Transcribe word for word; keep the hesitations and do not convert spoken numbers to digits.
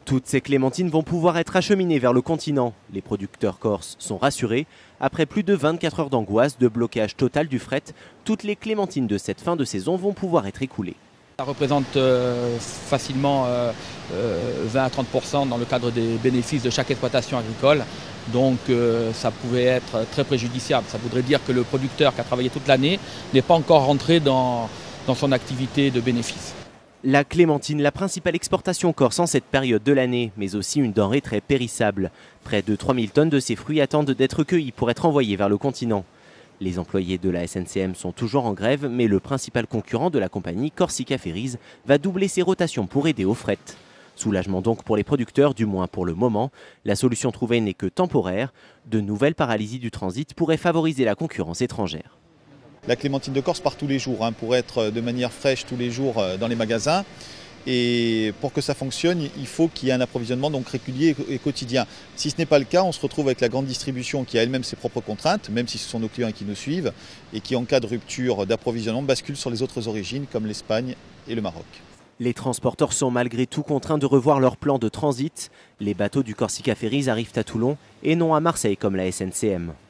Toutes ces clémentines vont pouvoir être acheminées vers le continent. Les producteurs corses sont rassurés. Après plus de vingt-quatre heures d'angoisse, de blocage total du fret, toutes les clémentines de cette fin de saison vont pouvoir être écoulées. Ça représente euh, facilement euh, euh, vingt à trente pour cent dans le cadre des bénéfices de chaque exploitation agricole. Donc euh, ça pouvait être très préjudiciable. Ça voudrait dire que le producteur qui a travaillé toute l'année n'est pas encore rentré dans, dans son activité de bénéfice. La clémentine, la principale exportation corse en cette période de l'année, mais aussi une denrée très périssable. Près de trois mille tonnes de ces fruits attendent d'être cueillis pour être envoyés vers le continent. Les employés de la S N C M sont toujours en grève, mais le principal concurrent de la compagnie, Corsica Ferries, va doubler ses rotations pour aider au fret. Soulagement donc pour les producteurs, du moins pour le moment. La solution trouvée n'est que temporaire. De nouvelles paralysies du transit pourraient favoriser la concurrence étrangère. La clémentine de Corse part tous les jours, hein, pour être de manière fraîche tous les jours dans les magasins. Et pour que ça fonctionne, il faut qu'il y ait un approvisionnement donc régulier et quotidien. Si ce n'est pas le cas, on se retrouve avec la grande distribution qui a elle-même ses propres contraintes, même si ce sont nos clients qui nous suivent, et qui en cas de rupture d'approvisionnement bascule sur les autres origines comme l'Espagne et le Maroc. Les transporteurs sont malgré tout contraints de revoir leur plan de transit. Les bateaux du Corsica Ferries arrivent à Toulon et non à Marseille comme la S N C M.